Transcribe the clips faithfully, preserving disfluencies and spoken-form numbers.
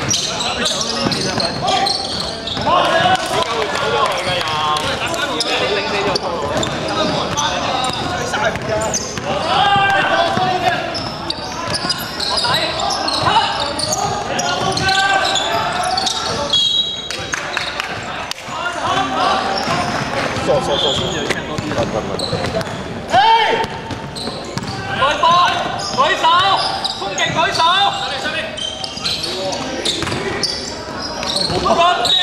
錯錯錯，先至踢多啲。得得得。誒！來波，舉手，衝擊舉手。上邊上邊。好多啲。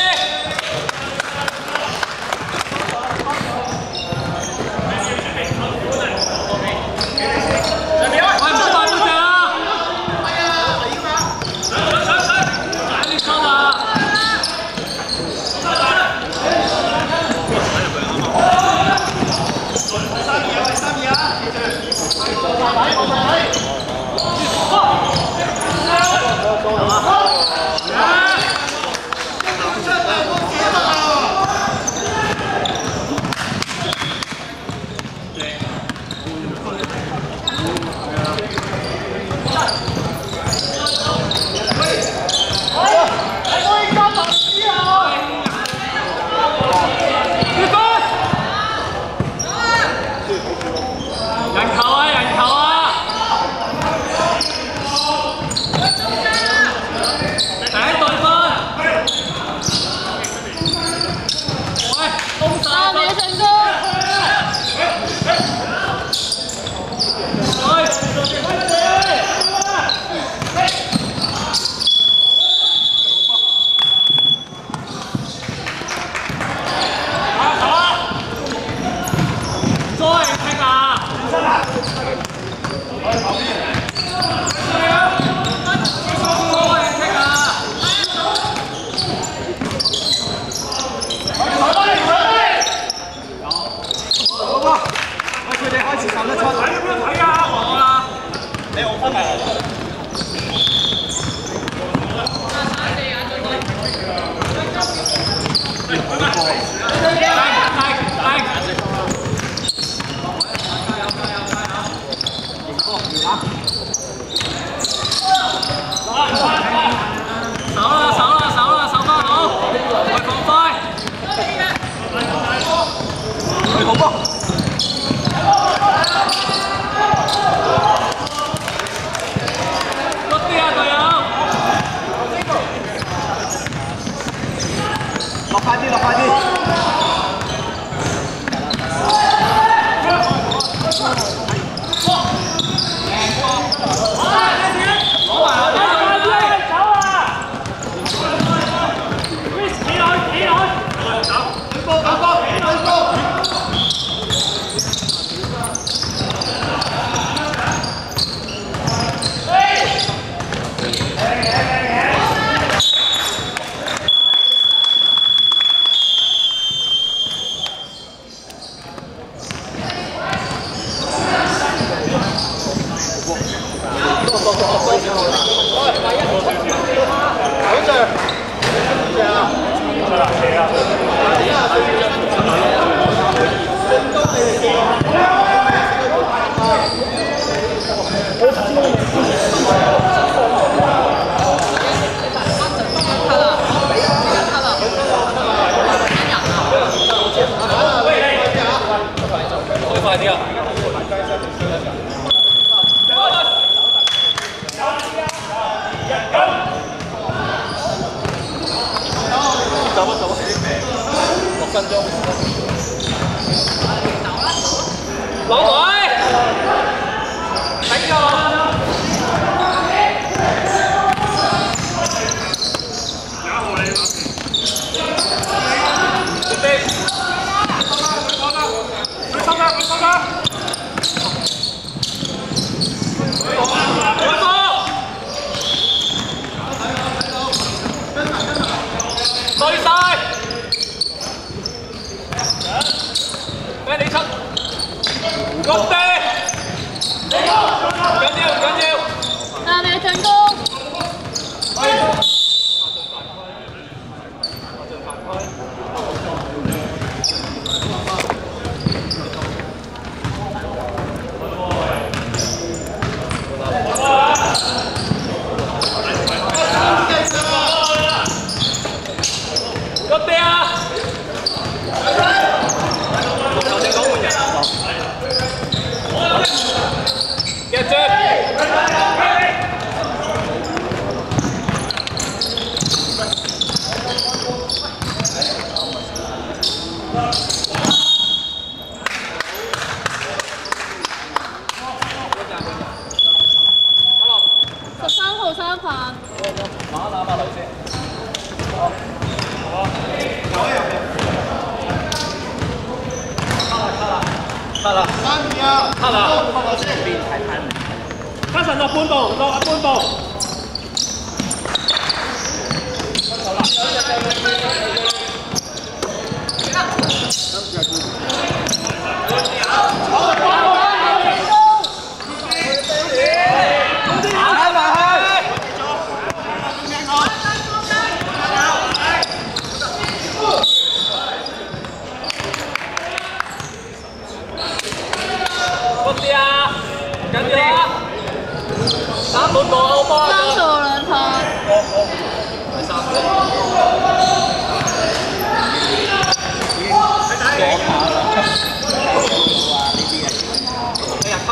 上邊啊！喂，唔好快嗰隻啊！係啊，嚟嘛！上上上上！快啲出啊！ Go! 三棒。 打打把女先。好。好。卡啦卡啦。三秒。卡啦。卡啦先。邊睇睇。卡神落半步，落半步。好啦。打半步好波。 三數兩拍。 第三個。左下啦。哎呀，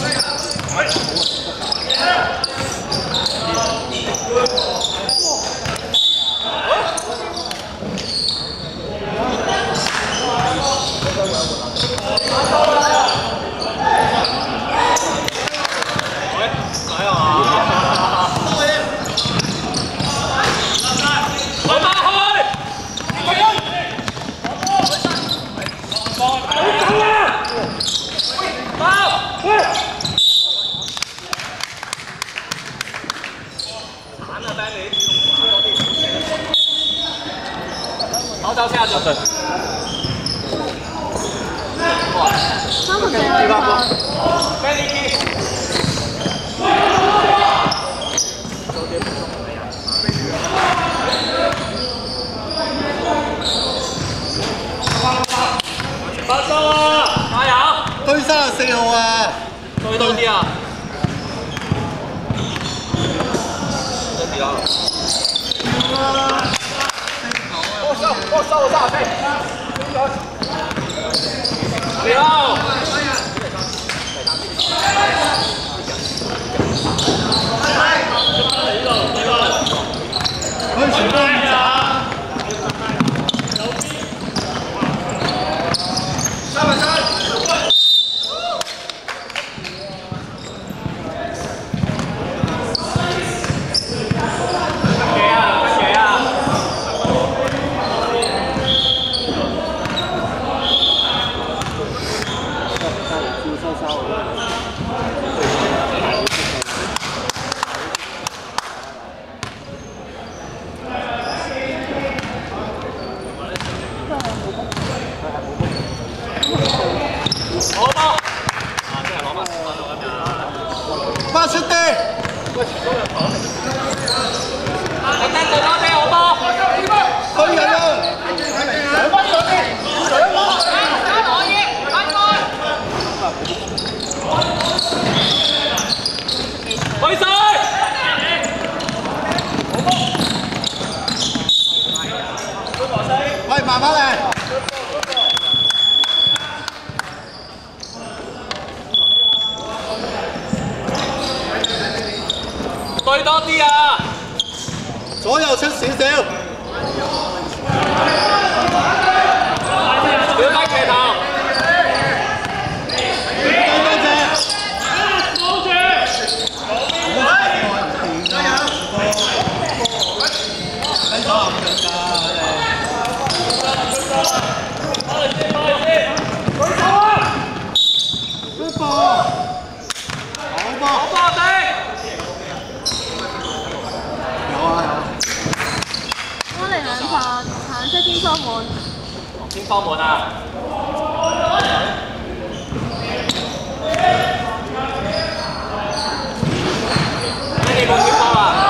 好走先啊，準備。 三十四兩拍。 發收啊！加油！ 推三十四號啊！ 推多啲啊！多啲啊！我收，我收三十四。了。 可以全部打。三百三。 好波！啊，真係攞翻攞到咁樣。 發出啲。 喂，全都有球。我聽到多啲好波。 推人啊！上翻上邊，上翻。 打落去，翻開。去晒。好波。 喂，慢慢嚟。 對多啲啊！ 左右出少少。 小低騎頭。 多謝。 保住。 加油！喺左後腳㗎， 快啲快啲！舉手啊！ good ball，好波， 好波地！ 有啊有。 我嚟兩拍，橙色天方門。 天方門啊！你哋冇天方啊！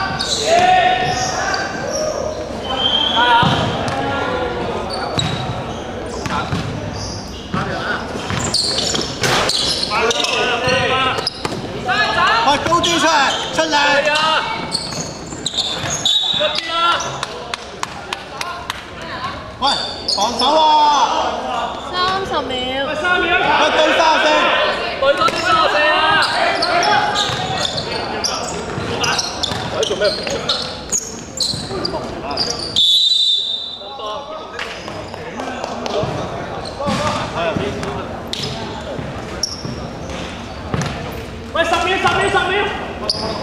加油！ 喂，高啲出嚟，出嚟！ 係啊！嗰邊啊！ 喂，防守啊！ 三十秒。 喂，三秒。 一對三十四。 對多啲三十四啊！喺做咩？喂，十秒，十秒，十秒。